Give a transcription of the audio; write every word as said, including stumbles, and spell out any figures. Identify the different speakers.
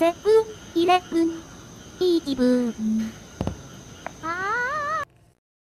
Speaker 1: セブンイレブン、いい気分。